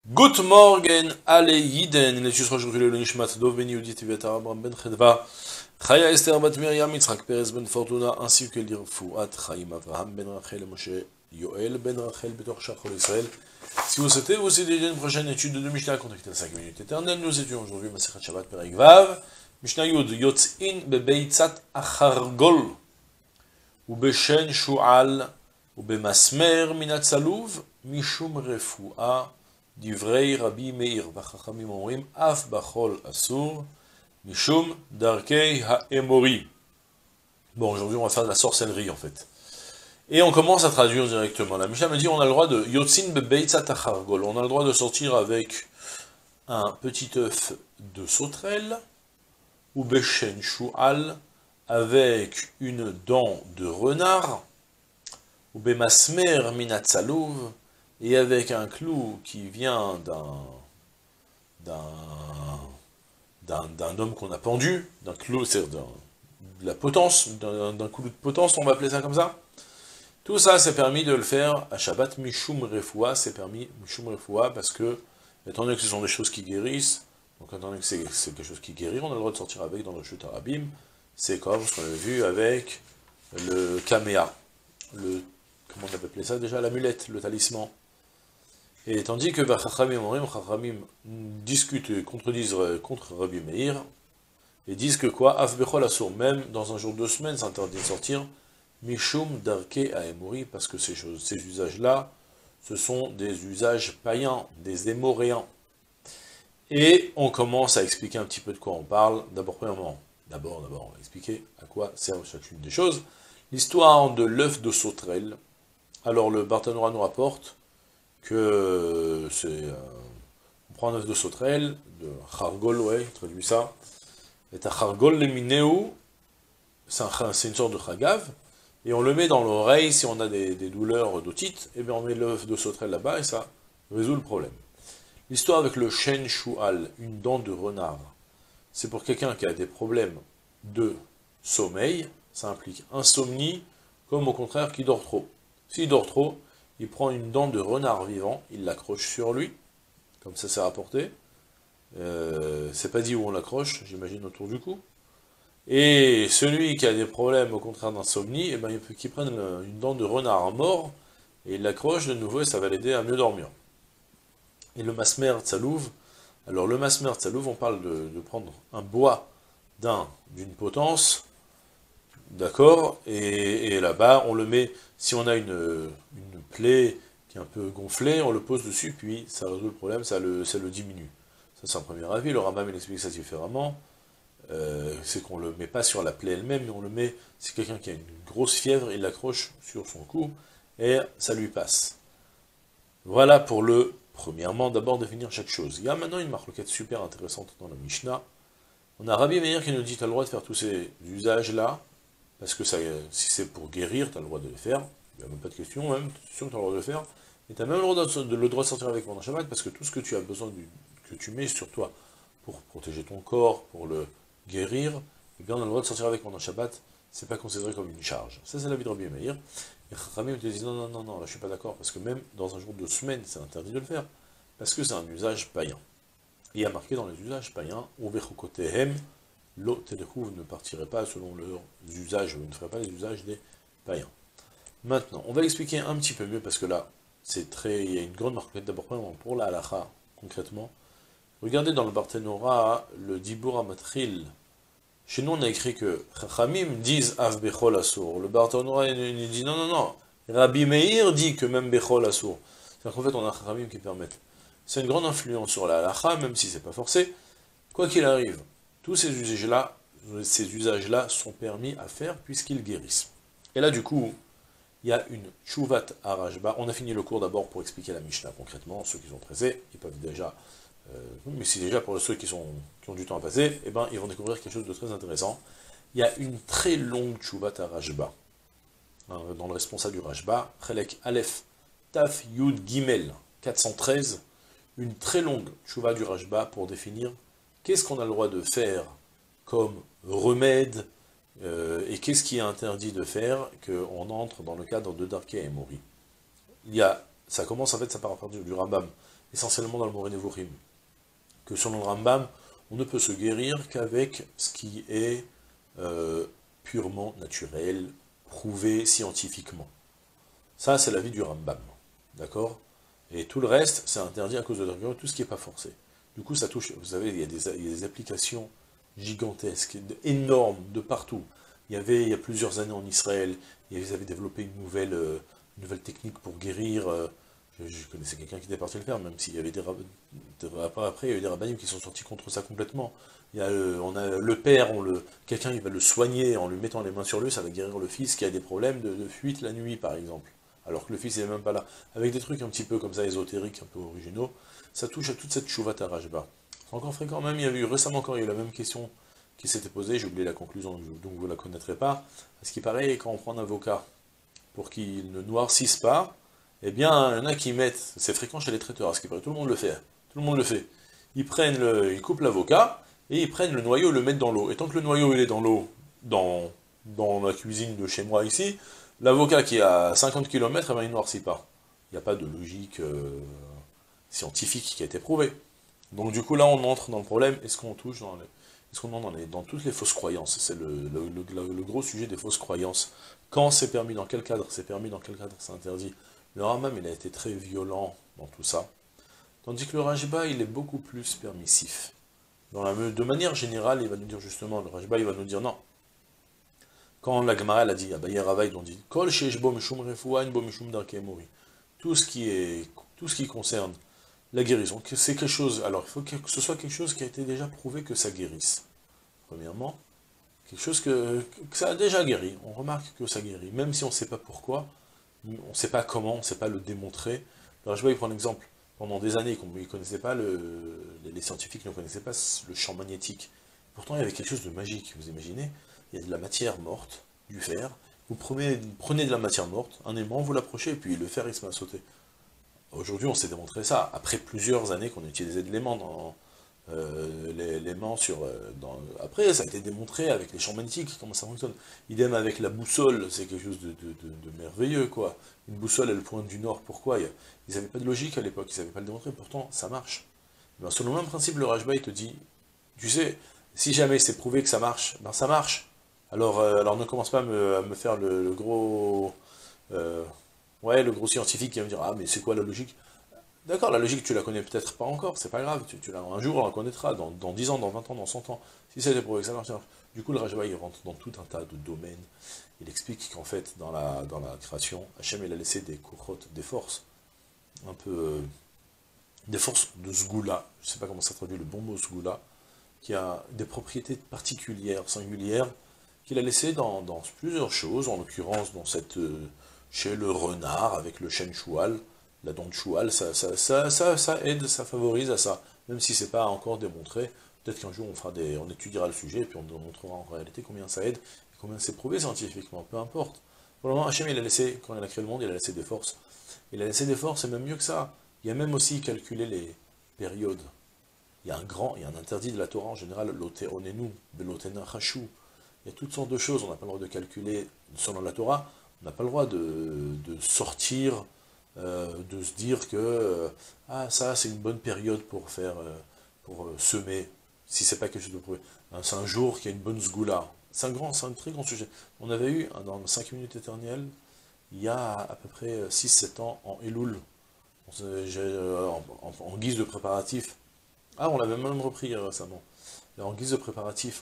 Good morgen, alle Yiden. Il est juste aujourd'hui le Nishmat Dov Ben Yudit Vieta Abraham Ben Chedva, Chaya Esther Bat Miriam Yitzhak Perez Ben Fortuna, ainsi que l'Irfouat Chaim Avraham Ben Rachel Moshe Yoel Ben Rachel Betor Shachol Israël. Si vous souhaitez vous aider une prochaine étude de Mishnah, contactez 5 minutes éternelles. Nous étudions aujourd'hui Masechet Shabbat Perek Vav, Mishnah Yud Yotzin Bebeitzat Achargol, ou Beshen Shu'al, ou Bemasmer Minat Saluv, Mishum Refoua. Divrei Rabbi Meir, Vachachamim Omrim, Af Bachol Asur, Mishum Darkei Ha'emori. Bon, aujourd'hui on va faire de la sorcellerie en fait. Et on commence à traduire directement. La Mishnah me dit on a le droit de Yotzin Bebeitzat Achargol, on a le droit de sortir avec un petit œuf de sauterelle, ou Beshen Shu'al, avec une dent de renard, ou Bemasmer Minat Saluv, et avec un clou qui vient d'un homme qu'on a pendu, d'un clou, c'est-à-dire de la potence, d'un clou de potence, on va appeler ça comme ça. Tout ça, c'est permis de le faire à Shabbat Mishum Refoua, c'est permis Mishum Refoua, parce que, étant donné que ce sont des choses qui guérissent, donc étant donné que c'est quelque chose qui guérit, on a le droit de sortir avec dans le Chut Arabim, c'est comme ce qu'on avait vu avec le Kamea, comment on avait appelé ça déjà, l'amulette, le talisman. Et tandis que Chachamim discutent et contredisent contre Rabbi Meir, et disent que quoi, Af Bechol Asur, même dans un jour de semaine, c'est interdit de sortir, Mishum Darke Aemori, parce que ces usages-là, ce sont des usages païens, des émoréens. Et on commence à expliquer un petit peu de quoi on parle. D'abord, premièrement, on va expliquer à quoi servent chacune des choses. L'histoire de l'œuf de sauterelle. Alors le Barthénora nous rapporte que on prend un œuf de sauterelle, de chargol, ouais, traduit ça, et à chargol lemineu, c'est une sorte de chagav, et on le met dans l'oreille si on a des douleurs d'otite, et bien on met l'œuf de sauterelle là-bas, et ça résout le problème. L'histoire avec le shen shu'al, une dent de renard, c'est pour quelqu'un qui a des problèmes de sommeil, ça implique insomnie, comme au contraire qui dort trop. S'il dort trop, il prend une dent de renard vivant, il l'accroche sur lui, comme ça c'est rapporté. C'est pas dit où on l'accroche, j'imagine autour du cou. Et celui qui a des problèmes, au contraire d'insomnie, eh ben, il peut qu'il prenne une dent de renard mort, et il l'accroche de nouveau, et ça va l'aider à mieux dormir. Et le masmer tsalouv, alors le masmer tsalouv, on parle de prendre un bois d'une potence, d'accord, et là-bas, on le met, si on a une plaie qui est un peu gonflée, on le pose dessus, puis ça résout le problème, ça le diminue. Ça, c'est un premier avis. Le Rambam, il explique ça différemment. C'est qu'on le met pas sur la plaie elle-même, mais on le met, c'est quelqu'un qui a une grosse fièvre, il l'accroche sur son cou, et ça lui passe. Voilà pour premièrement, d'abord définir chaque chose. Il y a maintenant une marloquette super intéressante dans la Mishnah. On a Rabbi Meir qui nous dit, tu as le droit de faire tous ces usages-là, parce que ça, si c'est pour guérir, tu as le droit de les faire, il n'y a même pas de question, même, tu es sûr que tu as le droit de le faire, et tu as même le droit de sortir avec pendant Shabbat, parce que tout ce que tu as besoin, que tu mets sur toi, pour protéger ton corps, pour le guérir, eh bien on a le droit de sortir avec pendant Shabbat, c'est pas considéré comme une charge. Ça c'est l'avis de Rabbi Meir, et Chachamim te dit non, là je suis pas d'accord, parce que même dans un jour de semaine, c'est interdit de le faire, parce que c'est un usage païen. Il y a marqué dans les usages païens, Uvechokotehem, Lo Telechouv ne partirait pas selon leurs usages, ne ferait pas les usages des païens. Maintenant, on va expliquer un petit peu mieux, parce que là, il y a une grande marquette, d'abord pour la halacha, concrètement. Regardez dans le Barthénora, le Dibur Amatril. Chez nous, on a écrit que Chachamim disent Av Bechol Asur. Le Barthénora, il dit non. Rabbi Meir dit que même Bechol Asur. C'est-à-dire qu'en fait, on a Chachamim qui permettent. C'est une grande influence sur la halacha, même si c'est pas forcé. Quoi qu'il arrive, tous ces usages-là sont permis à faire puisqu'ils guérissent. Et là, du coup, il y a une Tchouvat à Rajba. On a fini le cours d'abord pour expliquer la Mishnah concrètement. Ceux qui sont pressés, ils peuvent déjà... mais si déjà pour ceux qui ont du temps à passer, eh ben, ils vont découvrir quelque chose de très intéressant. Il y a une très longue Tchouvat à Rajba. Dans le responsable du Rajba, Chelek Aleph Taf Yud Gimel 413, une très longue Tchouva du Rajba pour définir qu'est-ce qu'on a le droit de faire comme remède, et qu'est-ce qui est interdit de faire, qu'on entre dans le cadre de Darkei Emori. Ça commence en fait, ça part à partir du Rambam, essentiellement dans le Moreh Nevuchim, que selon le Rambam, on ne peut se guérir qu'avec ce qui est purement naturel, prouvé scientifiquement. Ça, c'est l'avis du Rambam, d'accord? Et tout le reste, c'est interdit à cause de tout ce qui n'est pas forcé. Du coup, ça touche, vous savez, il y a des applications gigantesques, énormes, de partout. Il y a plusieurs années en Israël, ils avaient développé une nouvelle technique pour guérir. Je connaissais quelqu'un qui était parti le faire, même s'il y avait après, il y a eu des rabbinim qui sont sortis contre ça complètement. On a le père, quelqu'un il va le soigner en lui mettant les mains sur lui, ça va guérir le fils qui a des problèmes de fuite la nuit, par exemple. Alors que le fils n'est même pas là. Avec des trucs un petit peu comme ça, ésotériques, un peu originaux, ça touche à toute cette chouvat à Rajba. C'est encore fréquent, même, il y a eu récemment encore, il y a eu la même question qui s'était posée, j'ai oublié la conclusion, donc vous ne la connaîtrez pas. À ce qui paraît, quand on prend un avocat pour qu'il ne noircisse pas, eh bien, il y en a qui mettent, c'est fréquent chez les traiteurs, à ce qui paraît, tout le monde le fait. Tout le monde le fait. Ils coupent l'avocat, et ils prennent le noyau et le mettent dans l'eau. Et tant que le noyau il est dans l'eau, dans la cuisine de chez moi ici, l'avocat qui est à 50 km, eh ben, il ne noircit pas. Il n'y a pas de logique scientifique qui a été prouvée. Donc du coup là on entre dans le problème, est-ce qu'on touche est-ce qu'on entre dans toutes les fausses croyances? C'est le gros sujet des fausses croyances. Quand c'est permis, dans quel cadre c'est permis, dans quel cadre c'est interdit. Le Rambam il a été très violent dans tout ça. Tandis que le Rajba il est beaucoup plus permissif. De manière générale, il va nous dire justement, le Rajba il va nous dire non. Quand la Gemara elle a dit, Abaye Rava ils ont dit, Kol sheish bo mishum refuah, bo mishum darkei mori. Tout ce qui concerne la guérison, que c'est quelque chose, alors il faut que ce soit quelque chose qui a été déjà prouvé que ça guérisse. Premièrement, quelque chose que ça a déjà guéri, on remarque que ça guérit, même si on ne sait pas pourquoi, on ne sait pas comment, on ne sait pas le démontrer. Alors je vais prendre l'exemple, pendant des années, ils connaissaient pas les scientifiques ne connaissaient pas le champ magnétique. Pourtant il y avait quelque chose de magique, vous imaginez, il y a de la matière morte, du fer, vous prenez de la matière morte, un aimant, vous l'approchez, et puis le fer il se met à sauter. Aujourd'hui, on s'est démontré ça, après plusieurs années qu'on utilisait de l'aimant après, ça a été démontré avec les champs magnétiques, comment ça fonctionne. Idem avec la boussole, c'est quelque chose de merveilleux, quoi. Une boussole, elle pointe du nord, pourquoi? Ils n'avaient pas de logique à l'époque, ils n'avaient pas le démontré, pourtant, ça marche. Ben, selon le même principe, le Rajba, il te dit, tu sais, si jamais c'est prouvé que ça marche, ben ça marche. Alors ne commence pas à me faire le gros... ouais, le gros scientifique qui va me dire, ah, mais c'est quoi la logique? D'accord, la logique, tu la connais peut-être pas encore, c'est pas grave, un jour on la connaîtra, dans 10 ans, dans 20 ans, dans 100 ans. Si ça a été prouvé que ça marche, ça marche. Du coup, le Rajba, il rentre dans tout un tas de domaines. Il explique qu'en fait, dans la création, Hachem, il a laissé des kochot, des forces, un peu... des forces de Sgoula, je sais pas comment ça traduit le bon mot Sgoula, qui a des propriétés particulières, singulières, qu'il a laissé dans plusieurs choses, en l'occurrence chez le renard, avec le chêne choual, la dent de choual, ça aide, ça favorise à ça, même si c'est pas encore démontré, peut-être qu'un jour on étudiera le sujet, et puis on démontrera en réalité combien ça aide, et combien c'est prouvé scientifiquement, peu importe. Pour le moment, Hachem, il a laissé, quand il a créé le monde, il a laissé des forces. Il a laissé des forces, et même mieux que ça, il y a même aussi calculé les périodes. Il y a un interdit de la Torah en général, l'otéonenu, belotena chachou. Il y a toutes sortes de choses, on n'a pas le droit de calculer selon la Torah, on n'a pas le droit de sortir, de se dire que ah ça c'est une bonne période pour semer, si c'est pas quelque chose de prouvé. C'est un jour qui a une bonne sgoula. C'est un très grand sujet. On avait eu dans 5 minutes éternelles, il y a à peu près 6-7 ans en Elul, en guise de préparatif. Ah, on l'avait même repris récemment. En guise de préparatif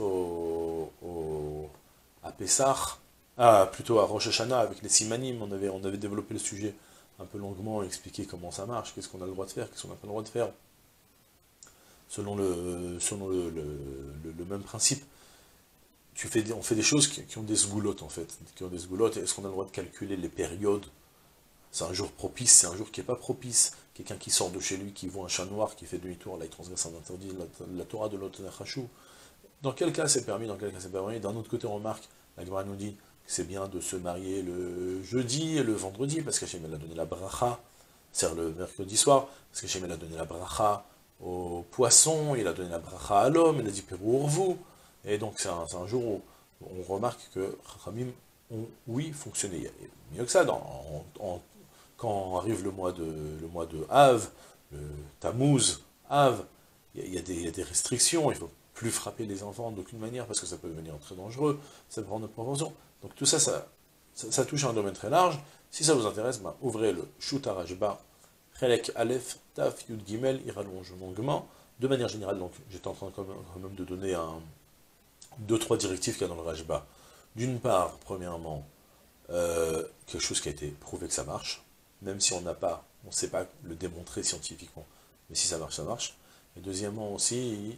à Pessah, plutôt à Rosh Hashanah, avec les Simanim, on avait développé le sujet un peu longuement, expliqué comment ça marche, qu'est-ce qu'on a le droit de faire, qu'est-ce qu'on n'a pas le droit de faire, selon le même principe. On fait des choses qui ont des sgoulottes, en fait, qui ont des sgoulottes. Est-ce qu'on a le droit de calculer les périodes? C'est un jour propice, c'est un jour qui n'est pas propice. Quelqu'un qui sort de chez lui, qui voit un chat noir, qui fait demi-tour, là il transgresse un interdit, la Torah de l'Oten Chachou. Dans quel cas c'est permis, dans quel cas c'est pas permis? D'un autre côté, on remarque, la Gemara nous dit que c'est bien de se marier le jeudi et le vendredi, parce qu'Hachem a donné la bracha, c'est-à-dire le mercredi soir, parce qu'Hachem a donné la bracha au poisson, il a donné la bracha à l'homme, il a dit Pérou vous. Et donc c'est un jour où on remarque que Chachamim ont, oui, fonctionné. Mieux que ça, quand arrive le mois de Av, Tammuz, Av, il y a des restrictions, il ne faut plus frapper les enfants d'aucune manière, parce que ça peut devenir très dangereux, ça peut prendre de proportions. Donc tout ça, ça touche un domaine très large. Si ça vous intéresse, ben, ouvrez le Shuta Rajba, Chelek Aleph, Taf, Yud Gimel, il rallonge longuement. De manière générale, donc, j'étais en train quand même de donner deux, trois directives qu'il y a dans le Rajba. D'une part, premièrement, quelque chose qui a été prouvé que ça marche, même si on ne sait pas le démontrer scientifiquement, mais si ça marche, ça marche. Et deuxièmement aussi,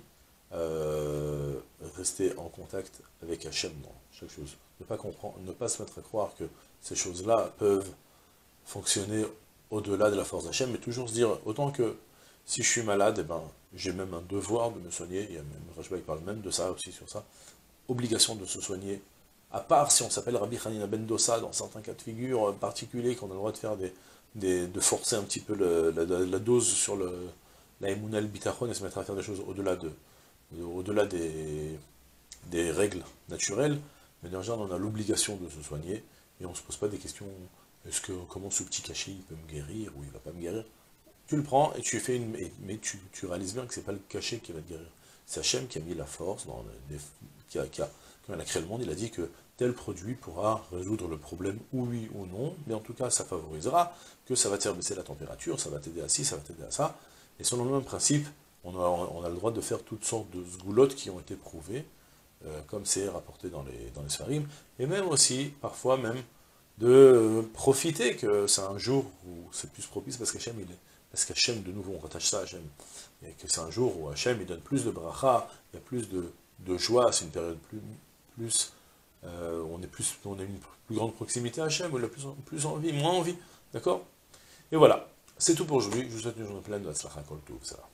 rester en contact avec Hachem dans chaque chose. Ne pas se mettre à croire que ces choses-là peuvent fonctionner au-delà de la force d'Hachem, mais toujours se dire, autant que si je suis malade, eh ben, j'ai même un devoir de me soigner, il y a même, Rajba, il parle même de ça aussi, sur ça, obligation de se soigner, à part si on s'appelle Rabbi Hanina ben Dossa, dans certains cas de figure particuliers, qu'on a le droit de faire de forcer un petit peu la dose sur la Emunah el Bitachon et se mettre à faire des choses au-delà des règles naturelles, mais en général, on a l'obligation de se soigner, et on ne se pose pas des questions, comment ce petit cachet, il peut me guérir, ou il ne va pas me guérir. Tu le prends, et tu fais mais tu réalises bien que ce n'est pas le cachet qui va te guérir. C'est Hachem qui a mis la force, quand il a créé le monde, il a dit que tel produit pourra résoudre le problème, oui ou non, mais en tout cas, ça favorisera, que ça va te faire baisser la température, ça va t'aider à ci, ça va t'aider à ça, et selon le même principe, on a le droit de faire toutes sortes de sgoulottes qui ont été prouvées, comme c'est rapporté dans les Sfarim, et même aussi, parfois même, de profiter que c'est un jour où c'est plus propice, parce qu'Hachem, de nouveau, on rattache ça à Hachem, et que c'est un jour où Hachem, il donne plus de bracha, il y a plus de joie, c'est une période on a une plus grande proximité à Hachem, on a plus envie, moins envie, d'accord? Et voilà, c'est tout pour aujourd'hui, je vous souhaite une journée pleine de Hatzlacha Kol Tov, ça va.